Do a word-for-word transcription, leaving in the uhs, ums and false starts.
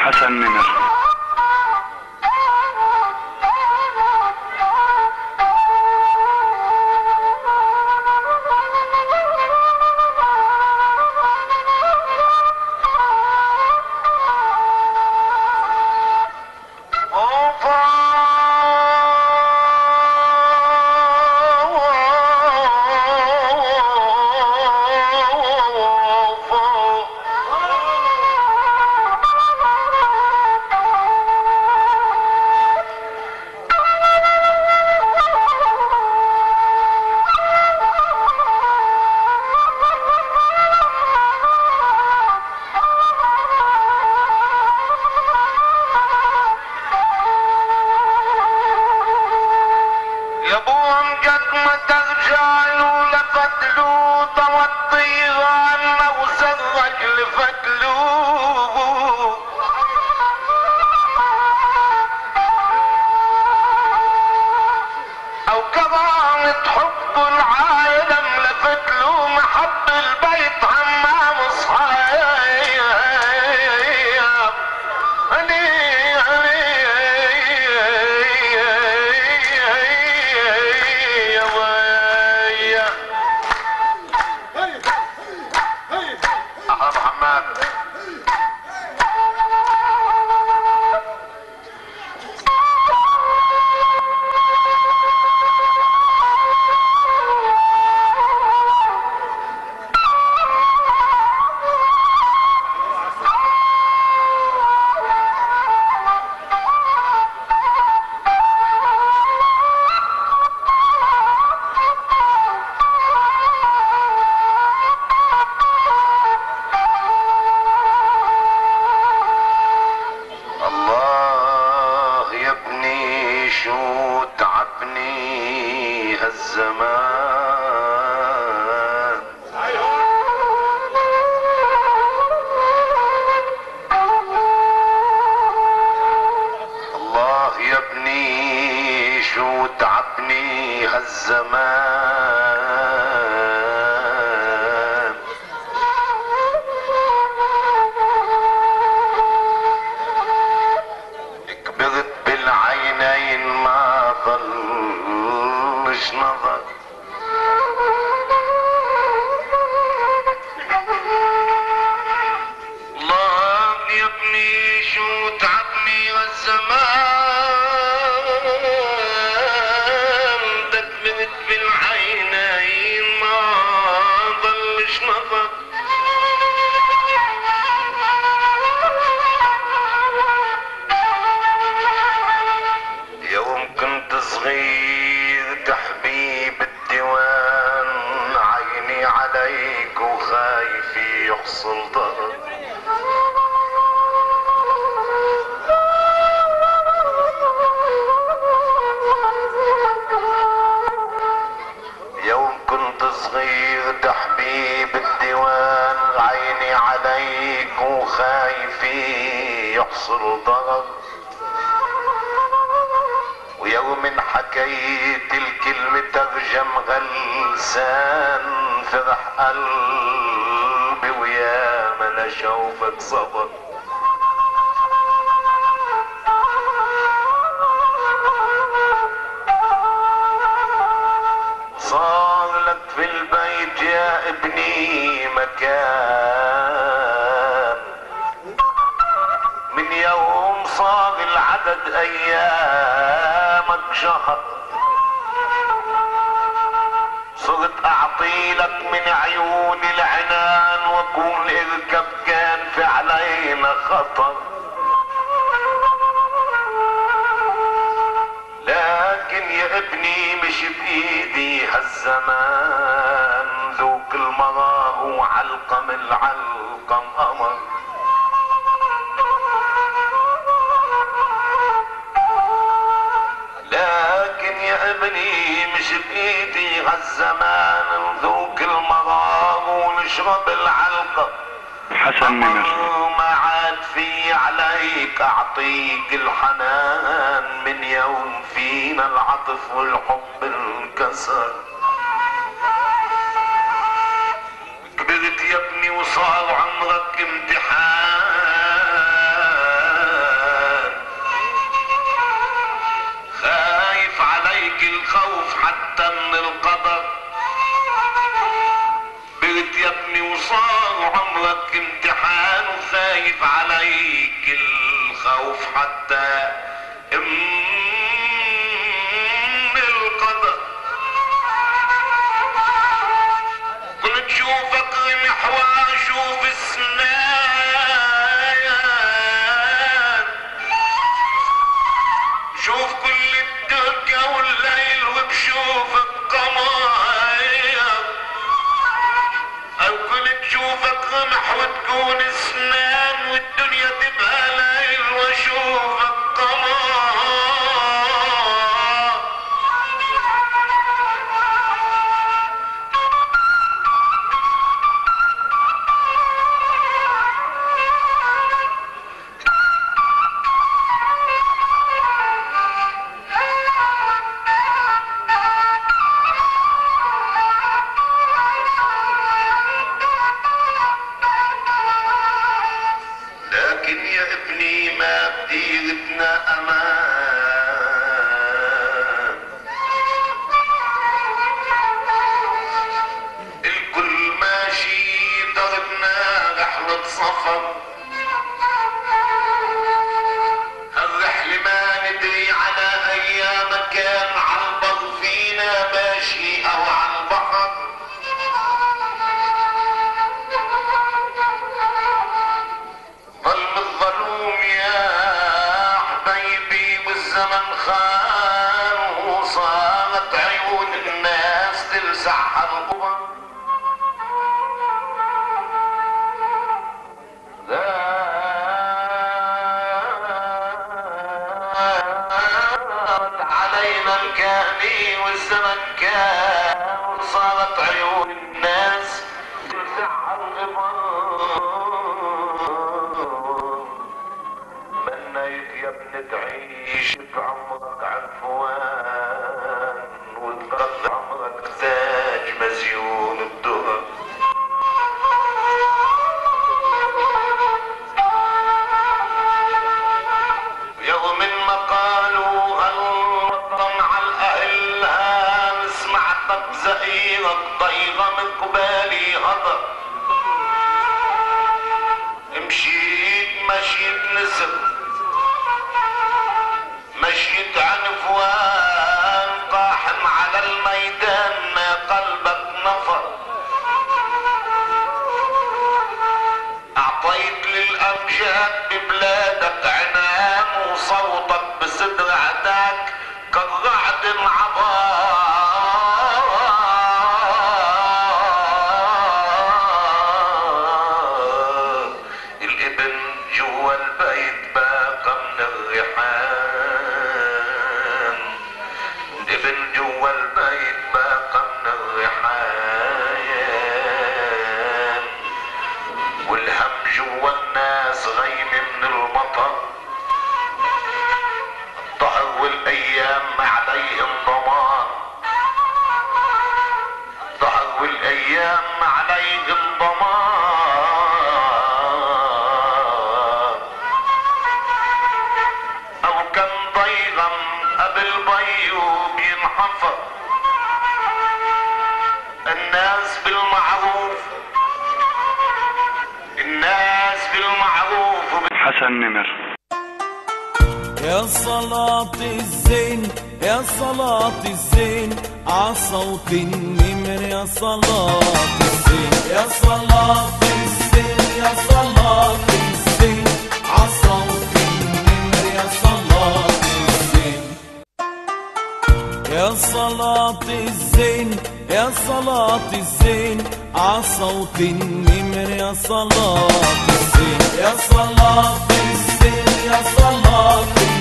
حسن نمر. حسن نمر. ما عاد في عليك اعطيك الحنان من يوم فينا العطف والحب انكسر. كبرت يا ابني وصار عمرك امتحان عمرك امتحان وخايف عليك الخوف حتى ام القدر. كنت شوفك رمح واشوف السنان، شوف كل الدنيا والليل وبشوف القمر، او كنت شوفك رمح وتكون اسنان والدنيا تبقى ليل واشوف القمر. لكن يا ابني ما بديرتنا امان، الكل ماشي ضربنا رحلة سفر، هالرحلة ما ندري على ايام كان عالبر فينا ماشي او عالبحر. ظلم الظلوم يا حبيبي والزمن خان، وصارت عيون الناس تلسع القمر. زادت علينا الكهني والزمن كان، وصارت عيون الناس تلسع القمر. منيت يا ابن تعيش بعمرك عنفوان، وتقضي عمرك تاج مزيون الدهر. يوم ما قالوا هالوطن عالأهلها، سمعتك زئيرك ضيغة من قبالي هضر، مشيت مشيت نسر، مشيت عنفوان، طاحن على الميدان ما قلبك نفر. اعطيت للامجاد ببلادك عنان، وصوتك بصدر عداك كالرعد العبار. الابن جوا البيت باقى من الريحان، الابن جوا البيت باقى من الريحان، والهم جوا الناس غيم من المطر. الظهر والايام ما عليهم ضمان، الظهر والايام ما عليهم ضمان. او كم ضيغم قبل بيوم ينحفر، الناس بالمعروف الناس بالمعروف. حسن نمر. يا صلاة الزين يا صلاة الزين عصوت النمر، يا صلاة الزين يا صلاة الزين يا صلاة الزين عصوت النمر، يا صلاة الزين يا صلاة الزين يا صلاة الزين عصوت النمر، يا صلاة الزين يا صلاة الزين يا صلاة الزين